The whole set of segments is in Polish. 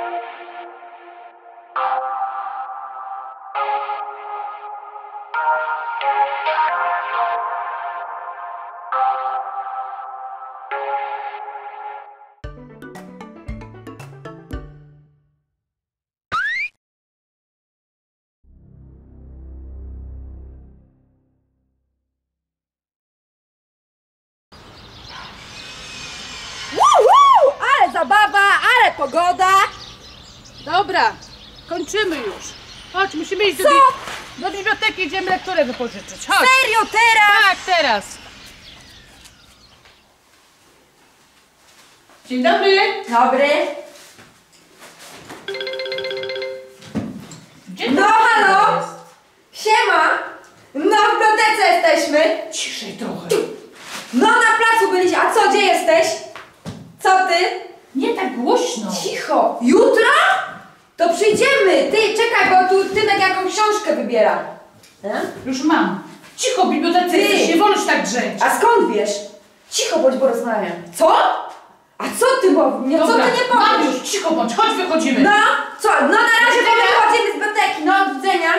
Ale zabawa, ale pogoda! Dobra, kończymy już. Chodź, musimy iść do biblioteki, idziemy lekturę wypożyczyć. Chodź. Serio, teraz? Tak, teraz. Dzień dobry. Dobry. Gdzie No to halo? jest? Siema! No w bibliotece jesteśmy. Ciszej trochę. No na placu byliście, a co, gdzie jesteś? Co ty? Nie tak głośno. Cicho! Jutro? To przyjdziemy! Ty, czekaj, bo tu Tymek jakąś książkę wybiera. Już mam. Cicho, w bibliotece Ty. jesteś, nie wolno się tak drzeć. A skąd wiesz? Cicho bądź, bo rozmawiam. Co? A co ty, bo nie, co Dobra, ty nie mam powiesz? już, cicho bądź, chodź wychodzimy. No, co? No na razie, bo my widzenia. wychodzimy z biblioteki. No, do widzenia.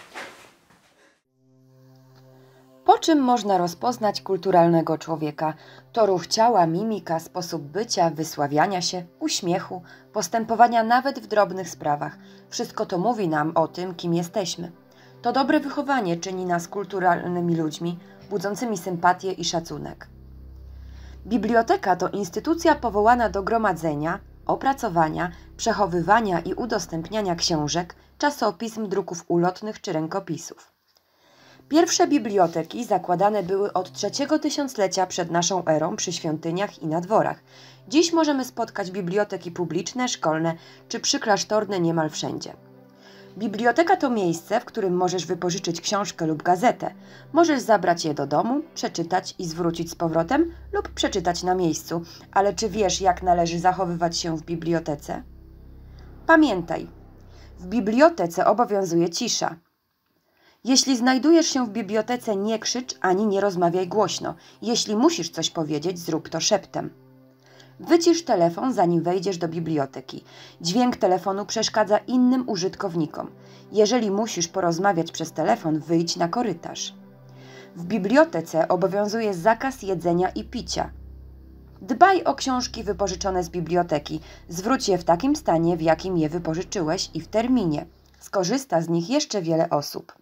Po czym można rozpoznać kulturalnego człowieka? To ruch ciała, mimika, sposób bycia, wysławiania się, uśmiechu, postępowania nawet w drobnych sprawach. Wszystko to mówi nam o tym, kim jesteśmy. To dobre wychowanie czyni nas kulturalnymi ludźmi, budzącymi sympatię i szacunek. Biblioteka to instytucja powołana do gromadzenia, opracowania, przechowywania i udostępniania książek, czasopism, druków ulotnych czy rękopisów. Pierwsze biblioteki zakładane były od trzeciego tysiąclecia przed naszą erą przy świątyniach i na dworach. Dziś możemy spotkać biblioteki publiczne, szkolne czy przyklasztorne niemal wszędzie. Biblioteka to miejsce, w którym możesz wypożyczyć książkę lub gazetę. Możesz zabrać je do domu, przeczytać i zwrócić z powrotem lub przeczytać na miejscu. Ale czy wiesz, jak należy zachowywać się w bibliotece? Pamiętaj, w bibliotece obowiązuje cisza. Jeśli znajdujesz się w bibliotece, nie krzycz ani nie rozmawiaj głośno. Jeśli musisz coś powiedzieć, zrób to szeptem. Wycisz telefon, zanim wejdziesz do biblioteki. Dźwięk telefonu przeszkadza innym użytkownikom. Jeżeli musisz porozmawiać przez telefon, wyjdź na korytarz. W bibliotece obowiązuje zakaz jedzenia i picia. Dbaj o książki wypożyczone z biblioteki. Zwróć je w takim stanie, w jakim je wypożyczyłeś i w terminie. Skorzysta z nich jeszcze wiele osób.